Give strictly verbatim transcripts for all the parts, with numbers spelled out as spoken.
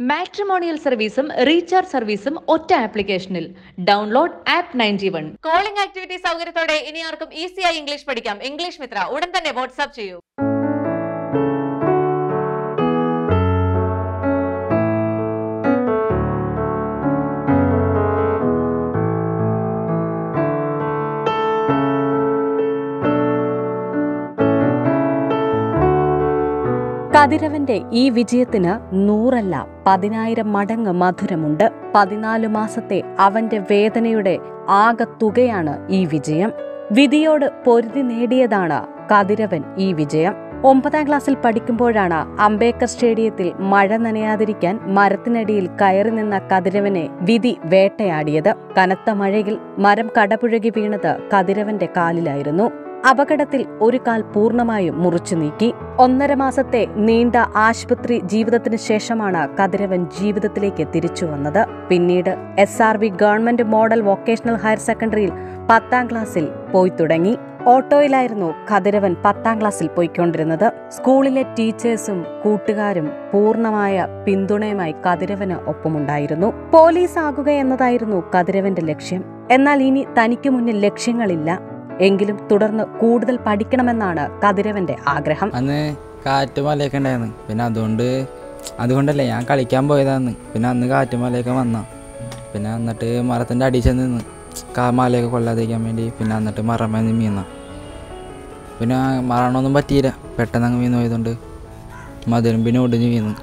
Matrimonial സർവീസും recharge സർവീസും ഒറ്റ ആപ്ലിക്കേഷനിൽ. Download app ninety one. Calling activity സൗകര്യത്തോടെ ഇനി ആർക്കും ഈസിയായി ഇംഗ്ലീഷ് പഠിക്കാം. ഇംഗ്ലീഷ് മിത്ര ഉടൻ തന്നെ വാട്സ്ആപ്പ് ചെയ്യൂ. കതിരവന്റെ ഈ വിജയത്തിന് നൂറല്ല പതിനായിരം മടങ്ങ് മധുരമുണ്ട്. പതിനാലു മാസത്തെ അവന്റെ വേദനയുടെ ആകത്തുകയാണ് ഈ വിജയം. വിധിയോട് പൊരുതി നേടിയതാണ് കതിരവൻ ഈ വിജയം. ഒമ്പതാം ക്ലാസ്സിൽ പഠിക്കുമ്പോഴാണ് അംബേദ്കർ സ്റ്റേഡിയത്തിൽ മഴ നനയാതിരിക്കാൻ മരത്തിനടിയിൽ കയറി നിന്ന കതിരവനെ വിധി വേട്ടയാടിയത്. കനത്ത മഴയിൽ മരം കടപുഴകി വീണത് കതിരവന്റെ കാലിലായിരുന്നു. അപകടത്തിൽ ഒരു കാൽ പൂർണ്ണമായും മുറിച്ചു നീക്കി. ഒന്നര മാസത്തെ നീണ്ട ആശുപത്രി ജീവിതത്തിന് ശേഷമാണ് കതിരവൻ ജീവിതത്തിലേക്ക് തിരിച്ചു വന്നത്. പിന്നീട് S R V government model vocational higher സെക്കൻഡറിയിൽ പത്താം ക്ലാസ്സിൽ പോയി തുടങ്ങി. ഓട്ടോയിലായിരുന്നു കതിരവൻ പത്താം ക്ലാസ്സിൽ പോയിക്കൊണ്ടിരുന്നത്. സ്കൂളിലെ ടീച്ചേഴ്സും കൂട്ടുകാരും പൂർണ്ണമായ പിന്തുണയുമായി കതിരവന് ഒപ്പമുണ്ടായിരുന്നു. പോലീസ് ആകുക എന്നതായിരുന്നു കതിരവന്റെ ലക്ഷ്യം. എന്നാൽ ഇനി തനിക്ക് മുന്നിൽ ലക്ഷ്യങ്ങളില്ല. എങ്കിലും തുടർന്ന് കൂടുതൽ പഠിക്കണമെന്നാണ് കതിരവന്റെ ആഗ്രഹം. അന്ന് കാറ്റ് മലയൊക്കെ ഉണ്ടായിരുന്നു. പിന്നെ അതുകൊണ്ട് അതുകൊണ്ടല്ലേ ഞാൻ കളിക്കാൻ പോയതാന്ന്. പിന്നെ അന്ന് കാറ്റ് മലയൊക്കെ വന്ന പിന്നെ എന്നിട്ട് മരത്തിൻ്റെ അടിയിൽ ചെന്ന് നിന്ന് കാ മലയൊക്കെ കൊള്ളാതിരിക്കാൻ വേണ്ടി പിന്നെ എന്നിട്ട് മറമേന്ന് വീന്ന. പിന്നെ മറണമൊന്നും പറ്റിയില്ല. പെട്ടെന്ന് അങ്ങ് വീണ് പോയതുകൊണ്ട് മധുരം പിന്നെ ഒടിഞ്ഞ് വീന്നു.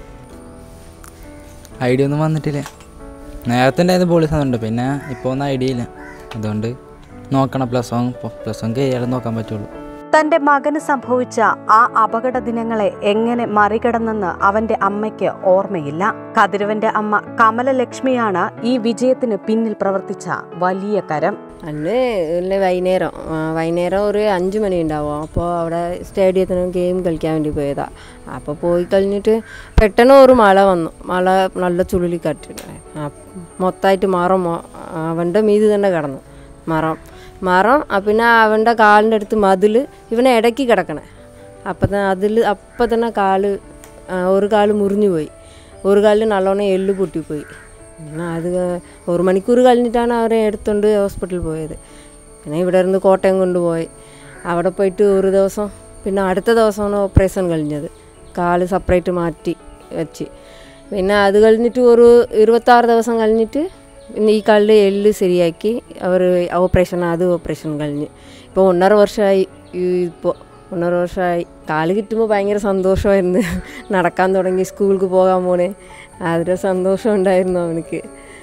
ഐഡിയ ഒന്നും വന്നിട്ടില്ല. നേരത്തെ ഉണ്ടായത് പോലീസ് അതുണ്ട്. പിന്നെ ഇപ്പോൾ ഒന്നും ഐഡിയ ഇല്ല. അതുകൊണ്ട് നോക്കണം. പ്ലസ് വൺ പ്ലസ് വൺ കഴിയാതെ നോക്കാൻ പറ്റുള്ളൂ. തന്റെ മകന് സംഭവിച്ച ആ അപകട ദിനങ്ങളെ എങ്ങനെ മറികടന്നെന്ന് അവന്റെ അമ്മയ്ക്ക് ഓർമ്മയില്ല. കതിരവന്റെ അമ്മ കമലലക്ഷ്മിയാണ് ഈ വിജയത്തിന് പിന്നിൽ പ്രവർത്തിച്ച വലിയ കരം. അന്ന് ഇല്ല വൈകുന്നേരം വൈകുന്നേരം ഒരു അഞ്ച് മണി ഉണ്ടാവും. അപ്പോൾ അവിടെ സ്റ്റേഡിയത്തിന് ഗെയിം കളിക്കാൻ വേണ്ടി പോയതാണ്. അപ്പോൾ പോയി കഴിഞ്ഞിട്ട് പെട്ടെന്ന് ഒരു മഴ വന്നു. മഴ നല്ല ചുഴലിക്കാറ്റ് മൊത്തമായിട്ട് മരം അവൻ്റെ മീത് തന്നെ കിടന്നു. മരം മരം പിന്നെ അവൻ്റെ കാലിൻ്റെ അടുത്ത് മതിൽ ഇവനെ ഇടയ്ക്ക് കിടക്കണേ. അപ്പം തന്നെ അതിൽ അപ്പം തന്നെ കാല് ഒരു കാല് മുറിഞ്ഞു പോയി. ഒരു കാലിൽ നല്ലോണം എല്ല് പൊട്ടിപ്പോയി. പിന്നെ അത് ഒരു മണിക്കൂർ കഴിഞ്ഞിട്ടാണ് അവരെ എടുത്തുകൊണ്ട് ഹോസ്പിറ്റലിൽ പോയത്. പിന്നെ ഇവിടെ ഇരുന്ന് കോട്ടയം കൊണ്ടുപോയി. അവിടെ പോയിട്ട് ഒരു ദിവസം പിന്നെ അടുത്ത ദിവസമാണ് ഓപ്പറേഷൻ കഴിഞ്ഞത്. കാല് സെപ്പറേറ്റ് മാറ്റി വെച്ച് പിന്നെ അത് കഴിഞ്ഞിട്ട് ഒരു ഇരുപത്താറ് ദിവസം കഴിഞ്ഞിട്ട് പിന്നെ ഈ കാലിൻ്റെ എല്ല് ശരിയാക്കി അവർ ഓപ്പറേഷൻ അത് ഓപ്പറേഷൻ കഴിഞ്ഞ് ഇപ്പോൾ ഒന്നര വർഷമായി. ഇപ്പോൾ ഒന്നര വർഷമായി. കാല് കിട്ടുമ്പോൾ ഭയങ്കര സന്തോഷമായിരുന്നു. നടക്കാൻ തുടങ്ങി, സ്കൂൾക്ക് പോകാൻ പോണേ, അതൊരു സന്തോഷം ഉണ്ടായിരുന്നു അവനക്ക്.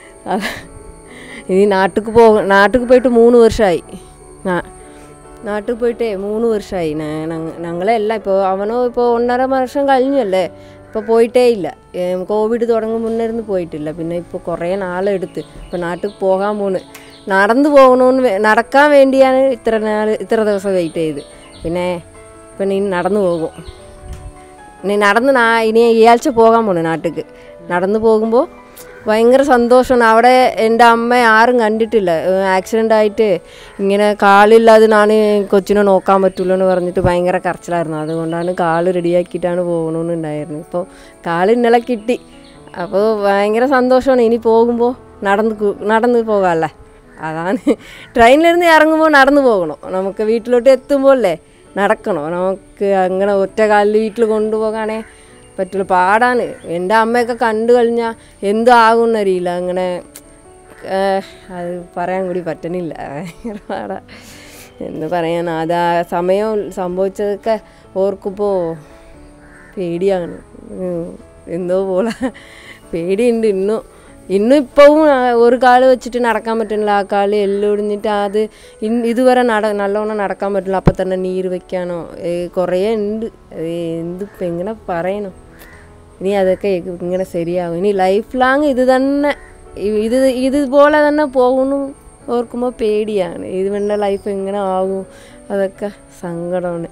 ഇനി നാട്ടിൽ പോ നാട്ടിൽ പോയിട്ട് മൂന്ന് വർഷമായി. നാട്ടിൽ പോയിട്ടേ മൂന്ന് വർഷമായി. ഞങ്ങളെല്ലാം ഇപ്പോൾ അവനോ ഇപ്പോൾ ഒന്നര വർഷം കഴിഞ്ഞല്ലേ. ഇപ്പോൾ പോയിട്ടേ ഇല്ല. കോവിഡ് തുടങ്ങും മുന്നിരുന്ന് പോയിട്ടില്ല. പിന്നെ ഇപ്പോൾ കുറേ നാളെടുത്ത് ഇപ്പോൾ നാട്ടിൽ പോകാൻ പോണ്. നടന്നു പോകണമെന്ന് നടക്കാൻ വേണ്ടിയാണ് ഇത്ര നാൾ ഇത്ര ദിവസം വെയിറ്റ് ചെയ്ത്. പിന്നെ പിന്നെ ഇനി നടന്നു പോകും. ഇനി നടന്ന് നാ ഇനി ഈ ആഴ്ച പോകാൻ പോണു നാട്ടിലേക്ക്. നടന്നു പോകുമ്പോൾ ഭയങ്കര സന്തോഷമാണ്. അവിടെ എൻ്റെ അമ്മ ആരും കണ്ടിട്ടില്ല. ആക്സിഡൻ്റ് ആയിട്ട് ഇങ്ങനെ കാലില്ലാതെ ഞാൻ കൊച്ചിനെ നോക്കാൻ പറ്റുള്ളൂ എന്ന് പറഞ്ഞിട്ട് ഭയങ്കര കരച്ചിലായിരുന്നു. അതുകൊണ്ടാണ് കാല് റെഡിയാക്കിയിട്ടാണ് പോകണമെന്നുണ്ടായിരുന്നു. ഇപ്പോൾ കാല് ഇന്നലെ കിട്ടി. അപ്പോൾ ഭയങ്കര സന്തോഷമാണ്. ഇനി പോകുമ്പോൾ നടന്ന് നടന്ന് പോകാമല്ലേ. അതാണ് ട്രെയിനിലിരുന്ന് ഇറങ്ങുമ്പോൾ നടന്നു പോകണം. നമുക്ക് വീട്ടിലോട്ട് എത്തുമ്പോൾ അല്ലേ നടക്കണോ. നമുക്ക് അങ്ങനെ ഒറ്റ കാലിൽ വീട്ടിൽ കൊണ്ടുപോകാനേ പറ്റുള്ളൂ. പാടാണ്. എൻ്റെ അമ്മയൊക്കെ കണ്ടു കഴിഞ്ഞാൽ എന്താകുമെന്നറിയില്ല. അങ്ങനെ അത് പറയാൻ കൂടി പറ്റണില്ല. ഭയങ്കര പാടാ. എന്ന് പറയാൻ അത് ആ സമയം സംഭവിച്ചതൊക്കെ ഓർക്കുമ്പോൾ പേടിയാണ്. എന്തോ പോലെ പേടിയുണ്ട്. ഇന്നും ഇന്നും ഇപ്പവും ഒരു കാല് വെച്ചിട്ട് നടക്കാൻ പറ്റുന്നില്ല. ആ കാല് എല്ലൊടിഞ്ഞിട്ട് അത് ഇതുവരെ നട നല്ലോണം നടക്കാൻ പറ്റില്ല. അപ്പം തന്നെ നീര് വെക്കാനോ കുറേ ഉണ്ട്. എന്തിപ്പോൾ എങ്ങനെ പറയണോ. ഇനി അതൊക്കെ ഇങ്ങനെ ശരിയാകും. ഇനി ലൈഫ് ലാങ് ഇത് തന്നെ ഇത് ഇതുപോലെ തന്നെ പോകുന്നു ഓർക്കുമ്പോൾ പേടിയാണ്. ഇവൻ്റെ ലൈഫ് എങ്ങനെ ആകും അതൊക്കെ സങ്കടമാണ്.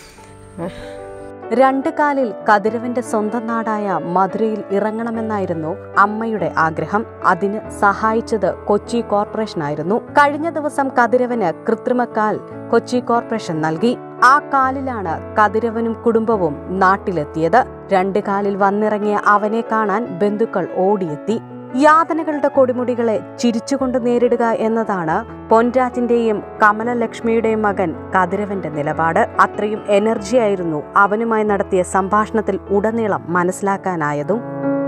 രണ്ട് കാലിൽ കതിരവന്റെ സ്വന്തം നാടായ മധുരയിൽ ഇറങ്ങണമെന്നായിരുന്നു അമ്മയുടെ ആഗ്രഹം. അതിന് സഹായിച്ചത് കൊച്ചി കോർപ്പറേഷൻ ആയിരുന്നു. കഴിഞ്ഞ ദിവസം കതിരവന് കൃത്രിമക്കാൽ കൊച്ചി കോർപ്പറേഷൻ നൽകി. ആ കാലിലാണ് കതിരവനും കുടുംബവും നാട്ടിലെത്തിയത്. രണ്ട് കാലിൽ വന്നിറങ്ങിയ അവനെ കാണാൻ ബന്ധുക്കൾ ഓടിയെത്തി. യാതനകളുടെ കൊടുമുടികളെ ചിരിച്ചുകൊണ്ട് നേരിടുക എന്നതാണ് പൊൻരാജിന്റെയും കമലലക്ഷ്മിയുടെയും മകൻ കതിരവന്റെ നിലപാട്. അത്രയും എനർജിയായിരുന്നു അവനുമായി നടത്തിയ സംഭാഷണത്തിൽ ഉടനീളം മനസ്സിലാക്കാനായതും.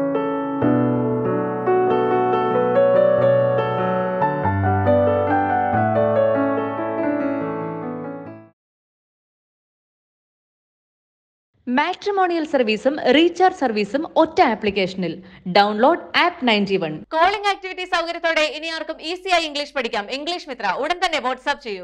മാട്രിമോണിയൽ സർവീസും റീചാർജ് സർവീസും ഒറ്റ ആപ്ലിക്കേഷനിൽ. Download app ninety one. Calling activity സൗകര്യത്തോടെ ഇനി ആർക്കും ഈസിയായി ഇംഗ്ലീഷ് പഠിക്കാം. ഇംഗ്ലീഷ് മിത്ര ഉടൻ തന്നെ വാട്സ്ആപ്പ് ചെയ്യൂ.